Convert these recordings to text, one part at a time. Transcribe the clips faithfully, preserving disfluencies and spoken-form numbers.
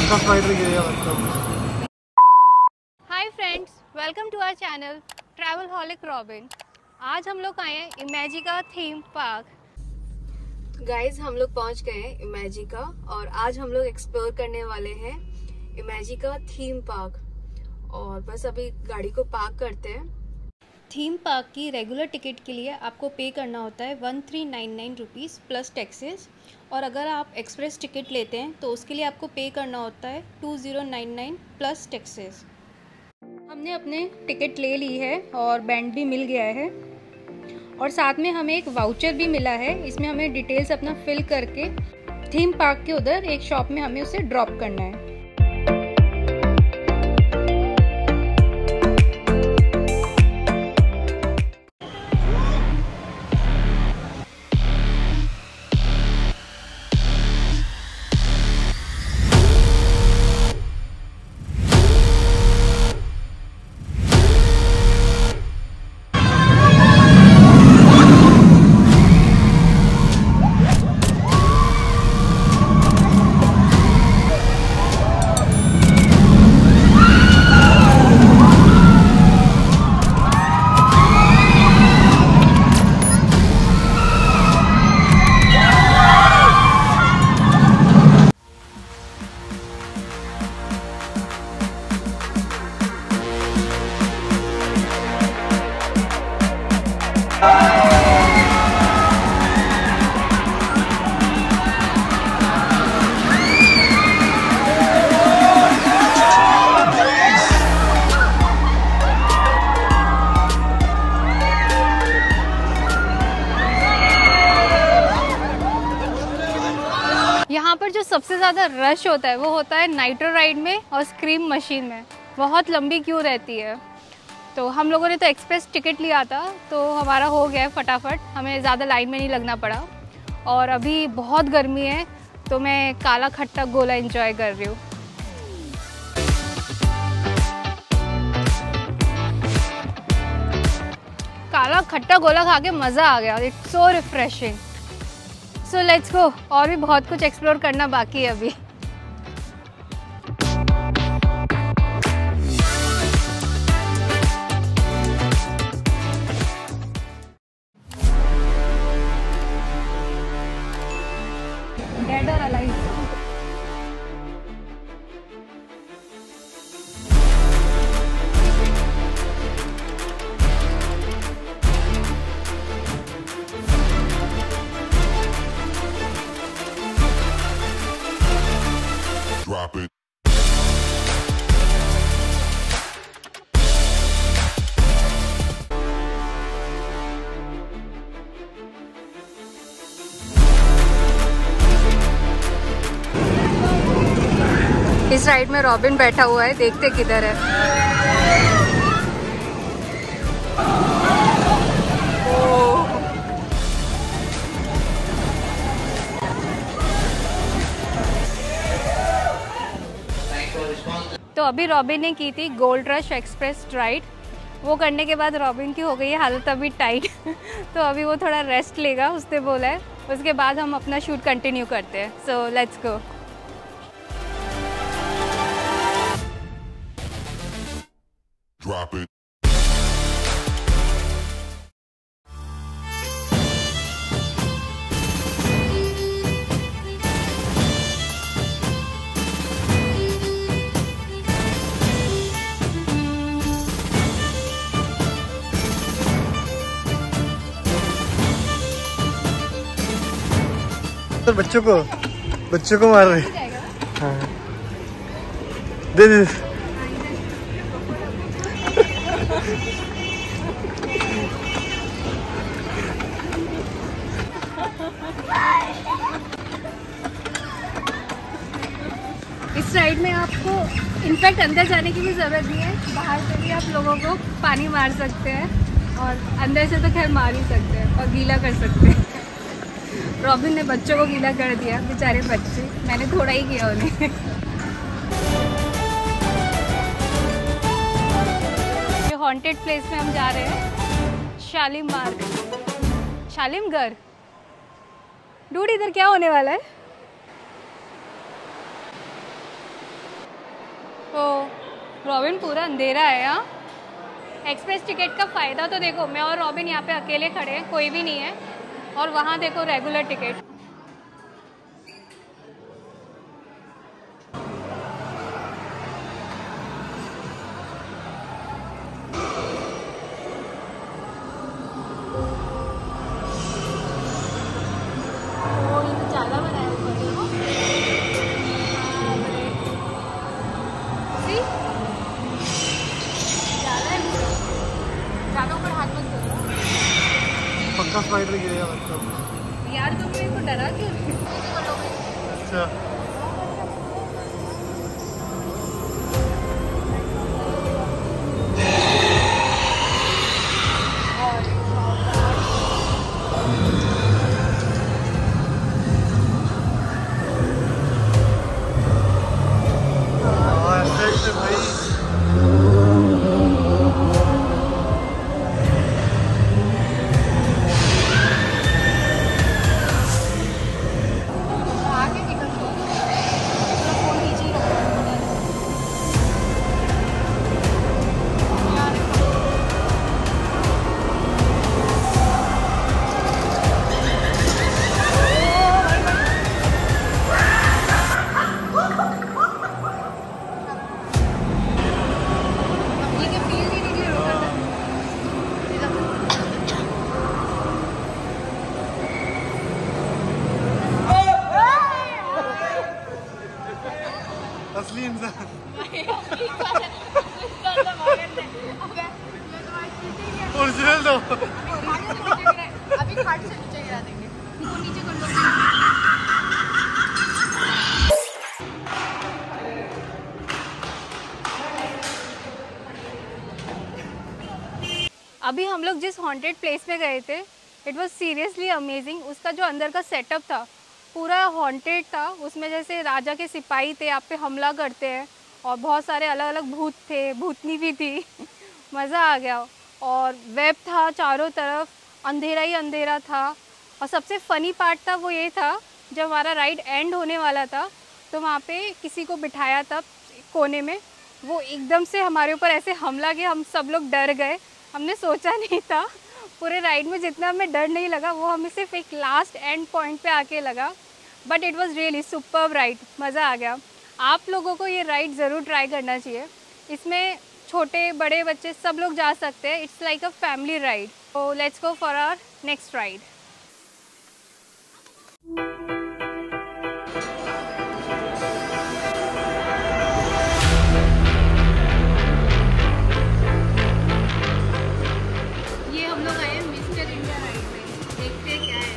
Hi friends, welcome to our channel travelholic Robin. आज हम लोग आए हैं इमेजिका थीम पार्क। गाइज हम लोग पहुंच गए हैं इमेजिका और आज हम लोग एक्सप्लोर करने वाले हैं इमेजिका थीम पार्क। और बस अभी गाड़ी को पार्क करते हैं। थीम पार्क की रेगुलर टिकट के लिए आपको पे करना होता है one three nine nine rupees plus taxes, और अगर आप एक्सप्रेस टिकट लेते हैं तो उसके लिए आपको पे करना होता है two zero nine nine plus taxes. हमने अपने टिकट ले ली है और बैंड भी मिल गया है और साथ में हमें एक वाउचर भी मिला है। इसमें हमें डिटेल्स अपना फिल करके थीम पार्क के उधर एक शॉप में हमें उसे ड्रॉप करना है। यहाँ पर जो सबसे ज़्यादा रश होता है वो होता है नाइट्रो राइड में और स्क्रीम मशीन में। बहुत लंबी क्यू रहती है। तो हम लोगों ने तो एक्सप्रेस टिकट लिया था तो हमारा हो गया है फटाफट, हमें ज़्यादा लाइन में नहीं लगना पड़ा। और अभी बहुत गर्मी है तो मैं काला खट्टा गोला एंजॉय कर रही हूँ। काला खट्टा गोला खा के मज़ा आ गया। It's so refreshing. So let's go. और भी बहुत कुछ एक्सप्लोर करना बाकी है अभी। डेड और अलाइव। Drop it. इस राइड में रॉबिन बैठा हुआ है, देखते किधर है। तो अभी रॉबिन ने की थी गोल्ड रश एक्सप्रेस राइड। वो करने के बाद रॉबिन की हो गई है हालत अभी टाइट। तो अभी वो थोड़ा रेस्ट लेगा, उसने बोला है। उसके बाद हम अपना शूट कंटिन्यू करते हैं। So let's go. Drop it. तो बच्चों को बच्चों को मार रहे। हाँ। दे दे। इस राइड में आपको इनफैक्ट अंदर जाने की भी ज़रूरत नहीं है। बाहर से भी आप लोगों को पानी मार सकते हैं और अंदर से तो खैर मार ही सकते हैं और गीला कर सकते हैं। रॉबिन ने बच्चों को गीला कर दिया, बेचारे बच्चे। मैंने थोड़ा ही किया उन्हें। ये हॉन्टेड प्लेस में हम जा रहे हैं, शालिम मार्ग, शालिमगढ़। डूड इधर क्या होने वाला है? तो रॉबिन पूरा अंधेरा है यहाँ। एक्सप्रेस टिकट का फ़ायदा तो देखो, मैं और रॉबिन यहाँ पे अकेले खड़े हैं, कोई भी नहीं है, और वहाँ देखो रेगुलर टिकट। पक्का स्पाइडर गिरेगा मतलब। यार तुम मेरे को डरा क्यों? अच्छा असली इंसान। ओरिजिनल दो। अभी खाट से नीचे गिरा देंगे। इसको नीचे कर लो। अभी हम लोग जिस हॉन्टेड प्लेस में गए थे, इट वाज सीरियसली अमेजिंग। उसका जो अंदर का सेटअप था पूरा हॉन्टेड था। उसमें जैसे राजा के सिपाही थे, आप पे हमला करते हैं, और बहुत सारे अलग अलग भूत थे, भूतनी भी थी। मज़ा आ गया। और वेब था चारों तरफ, अंधेरा ही अंधेरा था। और सबसे फ़नी पार्ट था वो ये था, जब हमारा राइड एंड होने वाला था तो वहाँ पे किसी को बिठाया था कोने में, वो एकदम से हमारे ऊपर ऐसे हमला किया, हम सब लोग डर गए। हमने सोचा नहीं था, पूरे राइड में जितना हमें डर नहीं लगा वो हमें सिर्फ एक लास्ट एंड पॉइंट पे आके लगा। But it was really superb ride, मज़ा आ गया। आप लोगों को ये राइड ज़रूर ट्राई करना चाहिए। इसमें छोटे बड़े बच्चे सब लोग जा सकते हैं। It's like a family ride. तो let's go for our next ride. ये हम लोग आए हैं मिस्टर इंडिया राइड में, देखते हैं क्या है।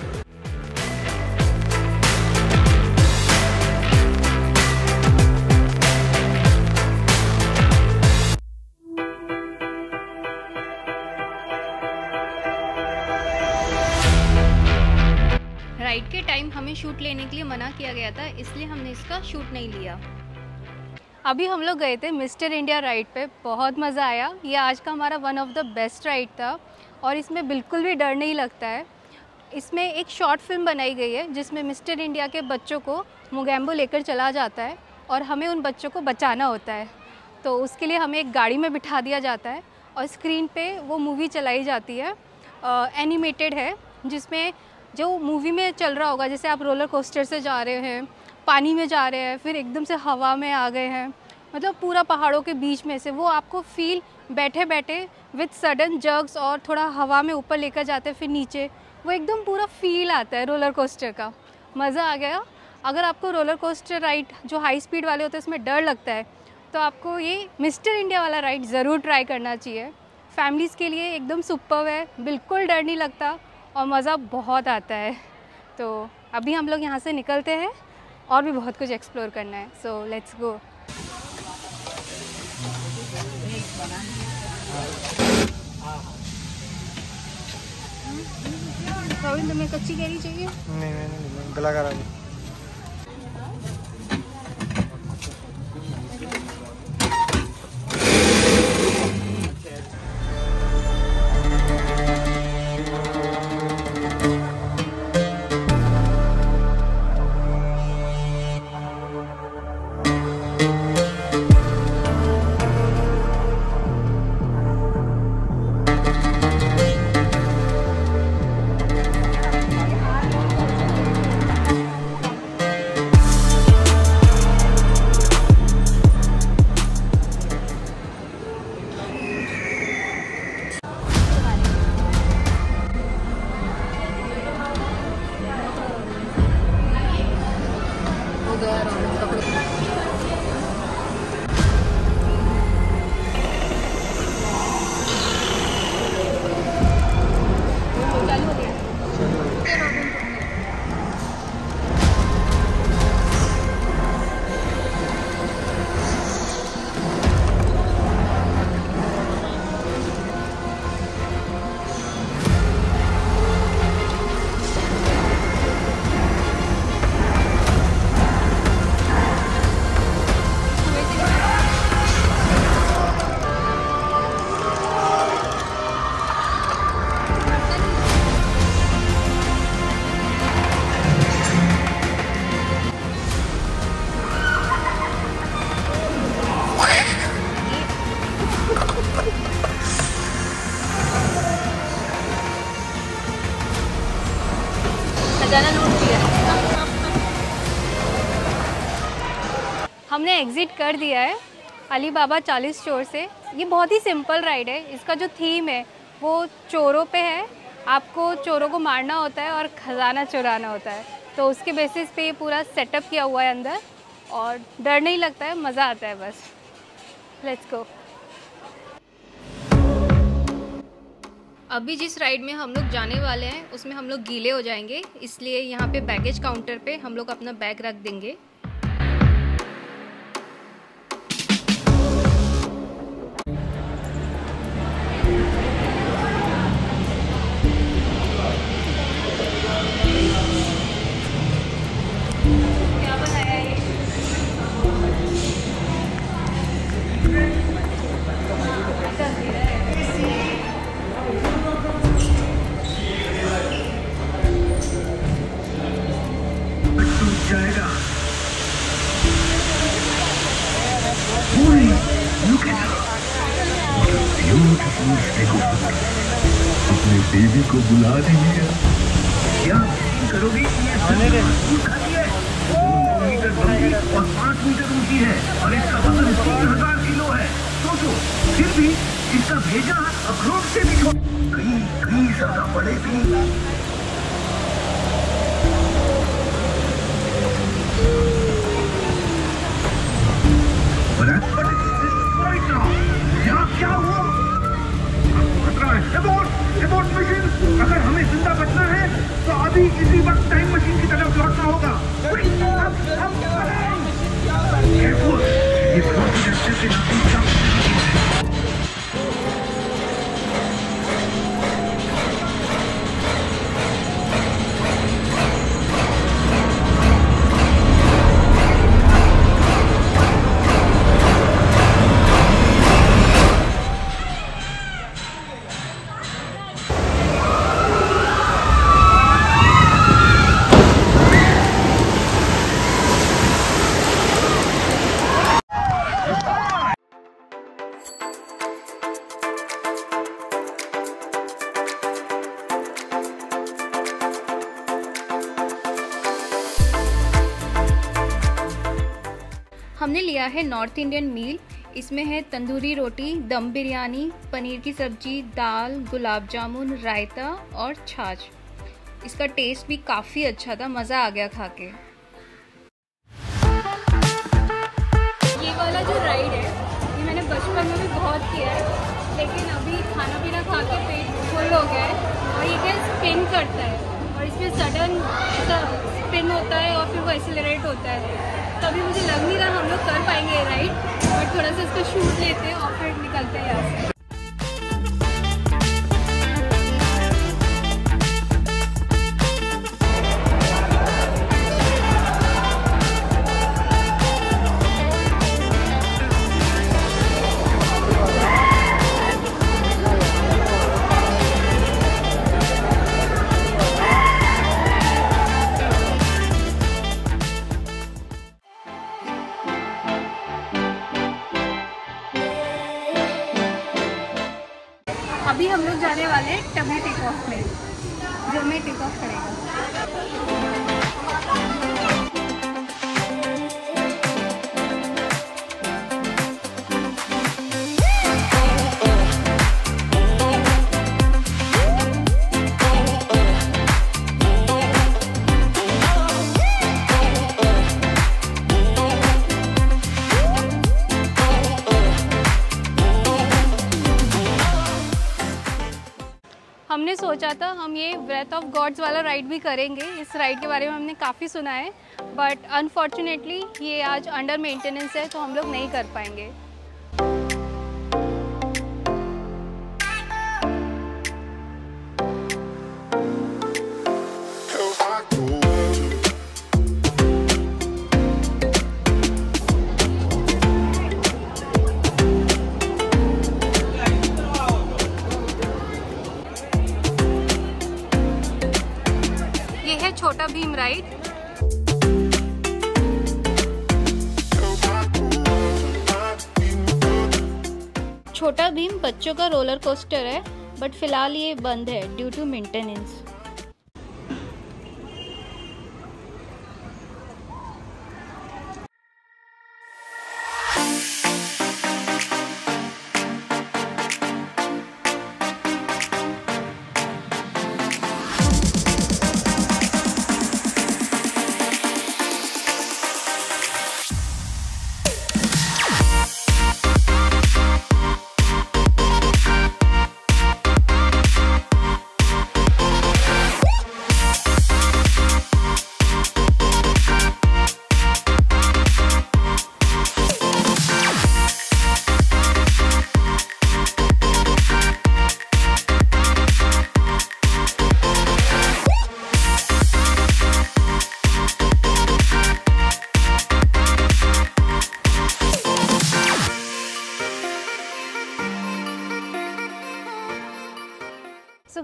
राइड के टाइम हमें शूट लेने के लिए मना किया गया था, इसलिए हमने इसका शूट नहीं लिया। अभी हम लोग गए थे मिस्टर इंडिया राइड पे, बहुत मज़ा आया। ये आज का हमारा one of the best ride था, और इसमें बिल्कुल भी डर नहीं लगता है। इसमें एक शॉर्ट फिल्म बनाई गई है जिसमें मिस्टर इंडिया के बच्चों को मोगैम्बो लेकर चला जाता है, और हमें उन बच्चों को बचाना होता है। तो उसके लिए हमें एक गाड़ी में बिठा दिया जाता है, और स्क्रीन पे वो मूवी चलाई जाती है। एनिमेटेड है, जिसमें जो मूवी में चल रहा होगा, जैसे आप रोलर कोस्टर से जा रहे हैं, पानी में जा रहे हैं, फिर एकदम से हवा में आ गए हैं, मतलब पूरा पहाड़ों के बीच में से, वो आपको फील बैठे बैठे विद सडन जर्क्स और थोड़ा हवा में ऊपर लेकर जाते हैं फिर नीचे, वो एकदम पूरा फील आता है रोलर कोस्टर का। मज़ा आ गया। अगर आपको रोलर कोस्टर राइड जो हाई स्पीड वाले होते हैं उसमें डर लगता है, तो आपको ये मिस्टर इंडिया वाला राइड ज़रूर ट्राई करना चाहिए। फैमिलीज़ के लिए एकदम सुपर्ब है, बिल्कुल डर नहीं लगता और मज़ा बहुत आता है। तो अभी हम लोग यहाँ से निकलते हैं, और भी बहुत कुछ एक्सप्लोर करना है। So let's go. तुम्हें कच्ची कैरी चाहिए? नहीं नहीं नहीं, गला करा दो। हमने एग्ज़िट कर दिया है अली बाबा चालीस चोर से। ये बहुत ही सिंपल राइड है। इसका जो थीम है वो चोरों पे है। आपको चोरों को मारना होता है और ख़जाना चुराना होता है, तो उसके बेसिस पे ये पूरा सेटअप किया हुआ है अंदर, और डर नहीं लगता है, मज़ा आता है बस। Let's go. अभी जिस राइड में हम लोग जाने वाले हैं उसमें हम लोग गीले हो जाएंगे, इसलिए यहाँ पे बैगेज काउंटर पे हम लोग अपना बैग रख देंगे। अपने बेबी को बुला दीजिए। क्या करोगी? मीटर लंबी और पाँच मीटर ऊंची है और इसका वजन तीन हजार किलो है। सोचो, फिर भी इसका भेजा अखरोट से भी कहीं कहीं ज्यादा पड़ेगी। क्या हुआ? अगर हमें जिंदा बचना है तो अभी इसी वक्त टाइम मशीन की तरफ लौटना होगा। ये हमने लिया है नॉर्थ इंडियन मील। इसमें है तंदूरी रोटी, दम बिरयानी, पनीर की सब्जी, दाल, गुलाब जामुन, रायता और छाछ। इसका टेस्ट भी काफ़ी अच्छा था, मज़ा आ गया खा के। ये वाला जो राइड है ये मैंने बचपन में भी बहुत किया है, लेकिन अभी खाना पीना खा के पेट फुल हो गया है। और ये क्या स्पिन करता है और इसमें सडन ऐसा स्पिन होता है और फिर वो एक्सीलरेट होता है। तो अभी मुझे लग नहीं रहा हम लोग कर पाएंगे राइड, बट थोड़ा सा इसका शूट लेते हैं और फिर निकलते हैं यहाँ से। अभी हम लोग जाने वाले हैं टमी टेक ऑफ में, जो हमें टेक ऑफ करेगा। हमने सोचा था हम ये ब्रेथ ऑफ गॉड्स वाला राइड भी करेंगे। इस राइड के बारे में हमने काफ़ी सुना है, बट अनफॉर्चुनेटली ये आज अंडर मेंटेनेंस है, तो हम लोग नहीं कर पाएंगे। छोटा भीम राइड। छोटा भीम बच्चों का रोलर कोस्टर है, बट फिलहाल ये बंद है ड्यू टू मेंटेनेंस।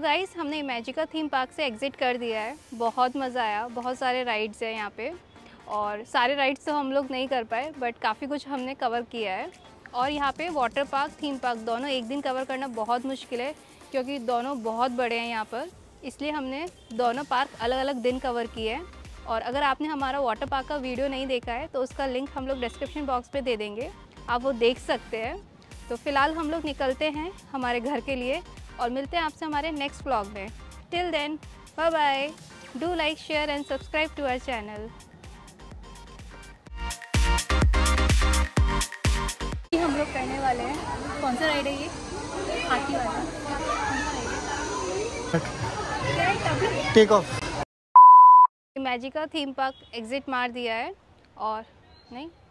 गाइस हमने इमेजिका थीम पार्क से एग्ज़िट कर दिया है। बहुत मज़ा आया, बहुत सारे राइड्स हैं यहाँ पे और सारे राइड्स तो हम लोग नहीं कर पाए बट काफ़ी कुछ हमने कवर किया है। और यहाँ पे वाटर पार्क, थीम पार्क दोनों एक दिन कवर करना बहुत मुश्किल है क्योंकि दोनों बहुत बड़े हैं यहाँ पर, इसलिए हमने दोनों पार्क अलग अलग दिन कवर किए हैं। और अगर आपने हमारा वाटर पार्क का वीडियो नहीं देखा है तो उसका लिंक हम लोग डिस्क्रिप्शन बॉक्स में दे देंगे, आप वो देख सकते हैं। तो फ़िलहाल हम लोग निकलते हैं हमारे घर के लिए और मिलते हैं आपसे हमारे नेक्स्ट व्लॉग में। Till then bye bye, do like, share and subscribe to our channel. हम लोग करने वाले हैं, कौन सा राइड है ये? हाथी वाला। Take off. Imagica theme park exit मार दिया है और नहीं